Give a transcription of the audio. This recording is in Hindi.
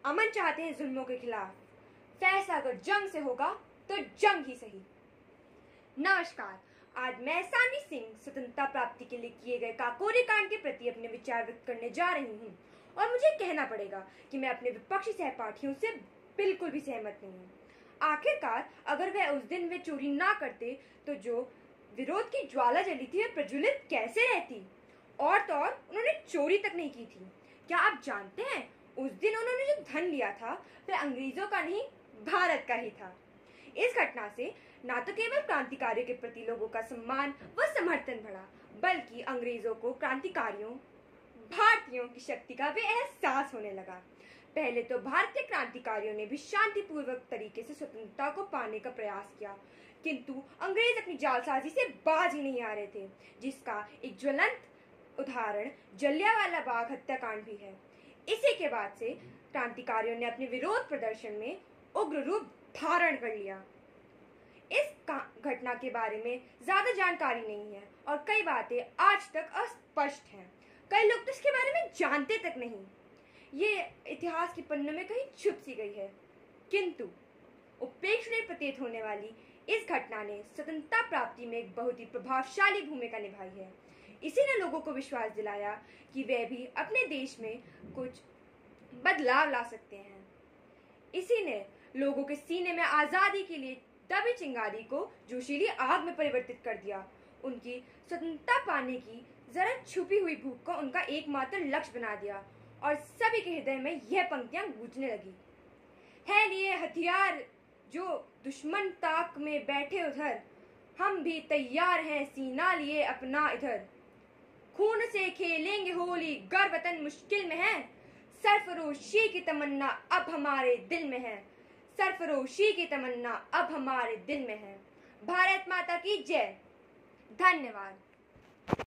अमन चाहते हैं जुल्मों के खिलाफ। फैसला अगर जंग से होगा तो जंग ही सही। नमस्कार, आज मैं संजय सिंह स्वतंत्रता प्राप्ति के लिए किए गए काकोरी कांड के प्रति अपने विचार व्यक्त करने जा रही हूँ और मुझे कहना पड़ेगा कि मैं अपने विपक्षी सहपाठियों से बिल्कुल भी सहमत नहीं हूँ। आखिरकार अगर वह उस दिन वे चोरी ना करते तो जो विरोध की ज्वाला जली थी वह प्रज्वलित कैसे रहती। और तो और उन्होंने चोरी तक नहीं की थी। क्या आप जानते हैं उस दिन उन्होंने जो धन लिया था वह अंग्रेजों का नहीं भारत का ही था। इस घटना से न तो केवल क्रांतिकारियों के प्रति लोगों का सम्मान व समर्थन बढ़ा, बल्कि अंग्रेजों को क्रांतिकारियों भारतीयों की शक्ति का भी एहसास होने लगा। पहले तो भारतीय क्रांतिकारियों ने भी शांतिपूर्वक तरीके से स्वतंत्रता को पाने का प्रयास किया, किंतु अंग्रेज अपनी जालसाजी से बाज ही नहीं आ रहे थे, जिसका एक ज्वलंत उदाहरण जलियांवाला बाग हत्याकांड भी है। इसी के बाद से क्रांतिकारियों ने अपने विरोध प्रदर्शन में उग्र रूप धारण कर लिया। इस घटना के बारे में ज्यादा जानकारी नहीं है और कई बातें आज तक अस्पष्ट हैं। कई लोग तो इसके बारे में जानते तक नहीं। ये इतिहास के पन्नों में कहीं छुप सी गई है, किंतु उपेक्षणीय प्रतीत होने वाली इस घटना ने स्वतंत्रता प्राप्ति में एक बहुत ही प्रभावशाली भूमिका निभाई है। इसी ने लोगों को विश्वास दिलाया कि वे भी अपने देश में कुछ बदलाव ला सकते हैं। इसी ने लोगों के सीने में आजादी के लिए दबी चिंगारी को जोशीली आग में परिवर्तित कर दिया। उनकी स्वतंत्रता पाने की जरा छुपी हुई भूख को उनका एकमात्र लक्ष्य बना दिया और सभी के हृदय में यह पंक्तियां गूंजने लगी। है लिए हथियार जो दुश्मन ताक में बैठे उधर, हम भी तैयार हैं सीना लिए अपना इधर। खून से खेलेंगे होली गर वतन मुश्किल में है, सरफरोशी की तमन्ना अब हमारे दिल में है, सरफरोशी की तमन्ना अब हमारे दिल में है। भारत माता की जय। धन्यवाद।